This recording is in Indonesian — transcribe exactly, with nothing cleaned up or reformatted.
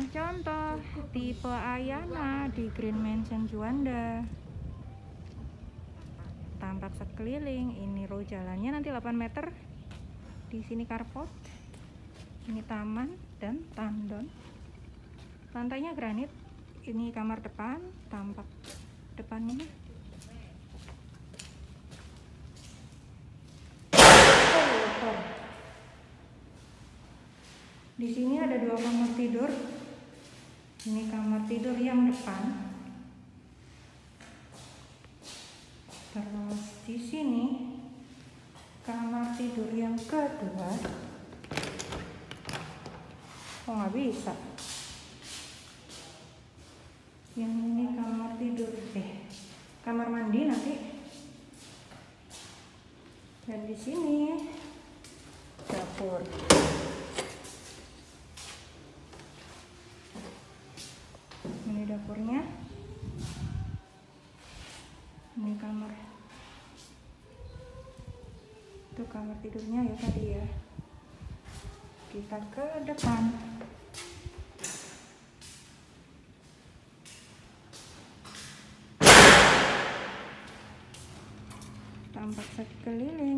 contoh tipe Ayana di Green Mansion Juanda. Tampak sekeliling. Ini row jalannya nanti delapan meter. Di sini carport. Ini taman dan tandon. Lantainya granit. Ini kamar depan, tampak depannya. Di sini ada dua kamar tidur. Ini kamar tidur yang depan. Terus di sini kamar tidur yang kedua. Oh, nggak bisa. Yang ini kamar tidur, eh kamar mandi nanti. Dan di sini dapur. Ini dapurnya. Ini kamar. Itu kamar tidurnya ya tadi ya. Kita ke depan. Tampak sekeliling.